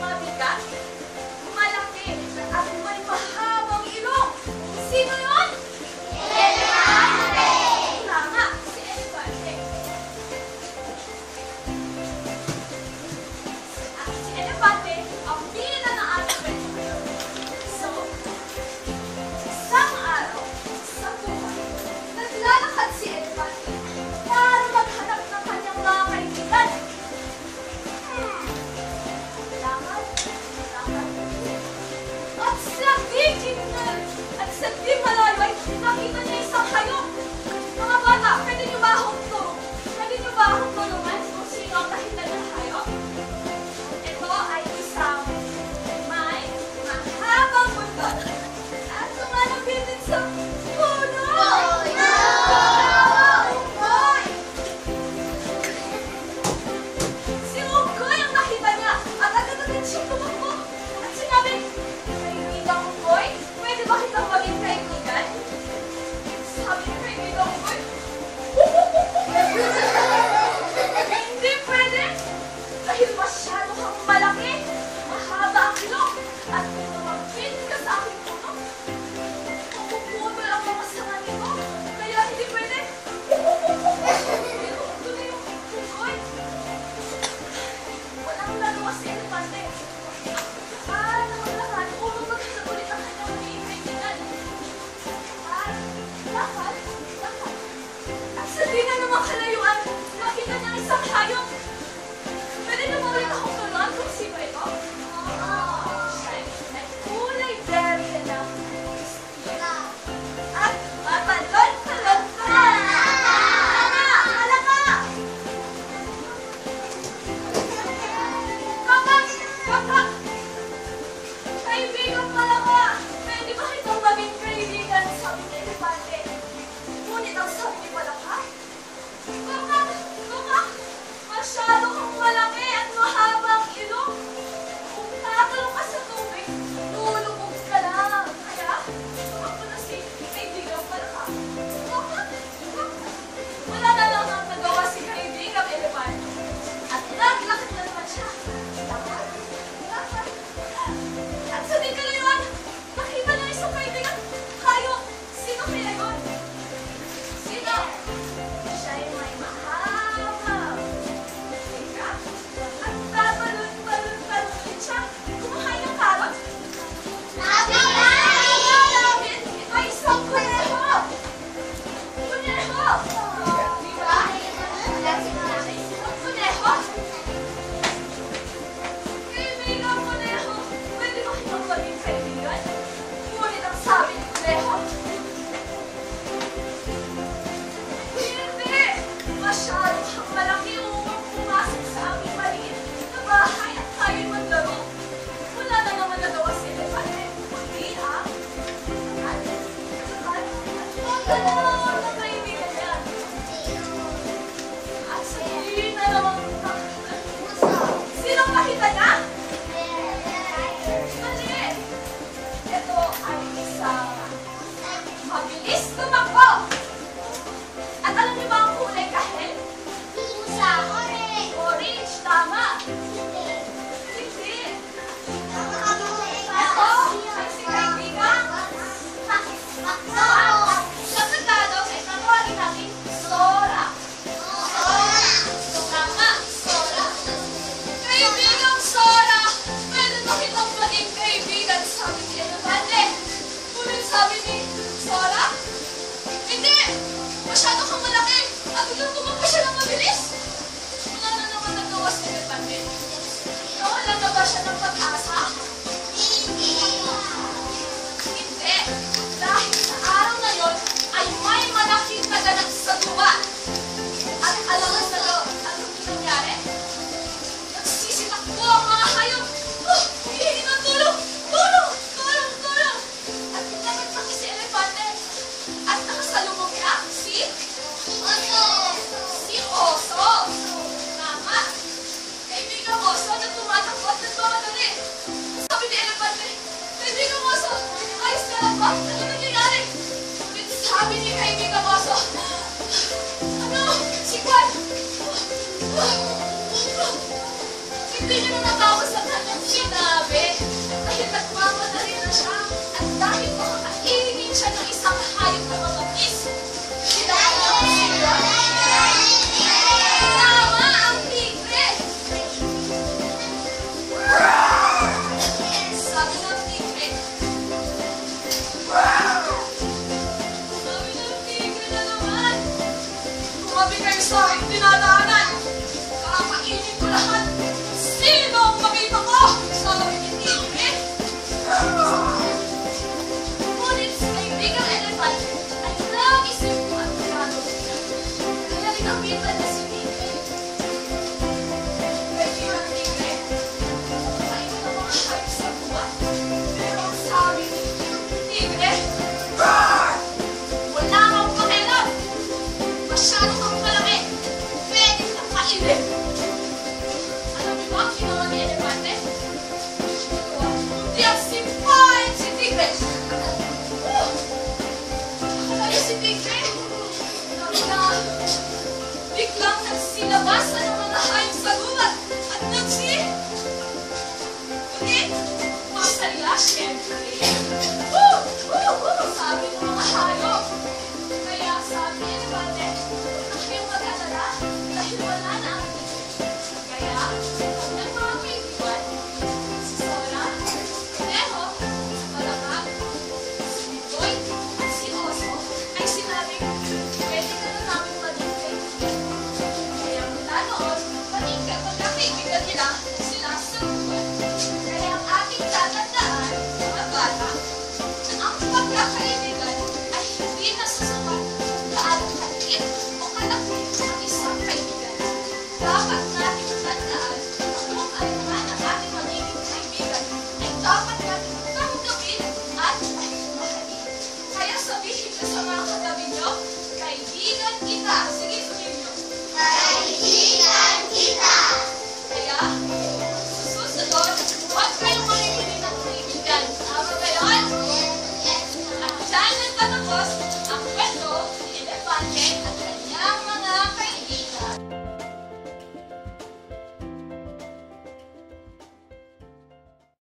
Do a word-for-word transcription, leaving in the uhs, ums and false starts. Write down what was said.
mabigat, malaki, at may mahabang ilong. Sino yun? Elefante! Tama, si Elefante. At si Elefante ang bida ng ating kwento ngayon. So, isang araw, sa buhay, naglalakad si Elefante para maghanap ng kanyang mga kaibigan. Hmm. Lakad, lakad. At sa di at sa di malayo ay nakita niya isang hayop. Mga bata, pwede niyo ba akong tulong? Pwede niyo ba akong tulungan kung sino ang nakita ng hayop? Ito ay isang may mahabang buntot at lumalapit din sa puno. Unggoy! Si Unggoy ang nakita niya at agad-agad siyang tumakbo at sinabi, "Kaibigang Unggoy, pwede ba kitang maging kaibigan?" Sabi ng kaibigang Unggoy, "Hindi pwede! Dahil masyado kang malaki, mahaba ang ilong, at kung lumapit ka sa aking puno, mapuputol ang mga sanga nito, kaya hindi pwede." Pero tuloy yung Unggoy. Walang lalawas si Elefante. Ah, nakalakad upang maghanap ulit ang kanyang magiging kaibigan. At lakad, lakad. At sa di na namang kalayuan, nakita niya isang hayop. Pwede na mawala akong tulungan kung sino ito? Siya ay kulay berde na Christina. At matalon-talon ka! Tama! Alaka! Kakak! Kakak! Kaibigan pala ka! Pwede ba kitang maging kaibigan? Sabi ni Elefante. Ngunit ang sabi ni Palaka, "Kakak! Kakak! Masyado kang malaki at mahaba ang ilong. Kung tatalong ka sa tubig, lulubog ka lang. Kaya, tumakbo na si kaibigang Palaka." Kakak! Kakak! Wala na lang ang nagawa si kaibigang Elefante. At naglakad na naman siya. Lakad, lakad. At sa di kalayuan, nakita niya isang kaibigan. Hayop! Sino kaya yun? Sino? Siya ay may mahaba. Teka, at tatalon-talon-talon din siya. Kumakain ng karot. Lapit! Ito ay isang kuneho! Kuneho! Di ba? Isang kuneho? Kaibigan kuneho, pwede ba kitang maging kaibigan? Ngunit ang sabi ni kuneho, "Hindi! Masyado kang malaki upang pumasok sa aming maliit na bahay at tayo'y maglaro." Wala na naman nagawa si Elefante, kundi ang at at at dalawa na kaibigan niya. At sa di na naman sinong nakita niya? Mali! Ito ay isang mabilis tumakbo. At alam niyo ba ang kulay kahit? Orange, tama. Hindi. Ito ay si kaibigan. Sa Tagalog ay tawagin natin Sora. Tama, Sora. Kaibigang Sora, pwede ba kitang maging kaibigan? Sabi ni Elefante. Ngunit sabi ni Sora, "Hindi! Masyado kang malaki at biglang tumakbo siya ng mabilis." Wala na naman nagawa si Elefante. Nawalan na ba siya ng pag-asa? Hindi. Dahil sa araw na yon ay may malaking naganap sa tuba. At alam mo sa loob, ano nangyari? Nagsisitakbo ang mga hayop. Oh, hihingi ng tulong! Tulong! Tulong! Tulong! At nagpaki si Elefante. At nakasalubong niya si Oso! Si Oso! Tama! Kaibigang Oso na tumatakbo at nagmamadali. Sabi ni Elefante, "Kaibigang Oso, ayos ka lang ba? Ano nangyayari?" Ngunit sabi ni kaibigang Oso, "Ano? Si Kwan! Hindi niya na natawag sa kanyang sina. nagsagulat at nagsi... Ulit, masaya, syempre. Woo! Woo! Woo! Sabi ng mga hayop. Kaya sabi ni Elefante, huwag na kayong mag-alala dahil wala na ang kaya, ang mga kaibigan, si Sora, Conejo, Malakap, si Bitoy, at si Oso, ay sinabing, pwede ka na namin maging kaibigan. Kaya mula noon, maging magkakaibigan nila sila sa buwan. Kaya ang ating tatandaan, mga bata, na ang pagkakaibigan ay hindi nasusukat gaano kaliit o kalaki ang isang kaibigan. Dapat natin tandaan na kung ano man ang ating magiging kaibigan ay dapat natin tanggapin at mahalin. Kaya sabihin ko sa mga katabi nyo, kaibigan kita.